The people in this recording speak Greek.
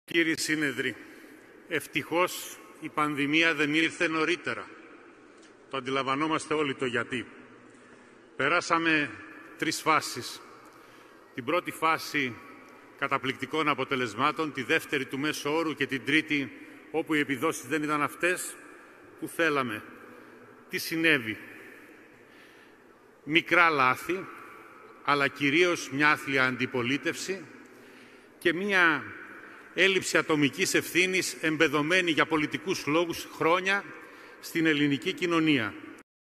Κύριοι Σύνεδροι, ευτυχώς η πανδημία δεν ήλθε νωρίτερα. Το αντιλαμβανόμαστε όλοι το γιατί. Περάσαμε 3 φάσεις. Την πρώτη φάση καταπληκτικών αποτελεσμάτων, τη δεύτερη του μέσου όρου και την τρίτη όπου οι επιδόσεις δεν ήταν αυτές που θέλαμε. Τι συνέβη? Μικρά λάθη, αλλά κυρίως μια άθλια αντιπολίτευση και μια έλλειψη ατομικής ευθύνης εμπεδωμένη για πολιτικούς λόγους χρόνια στην ελληνική κοινωνία.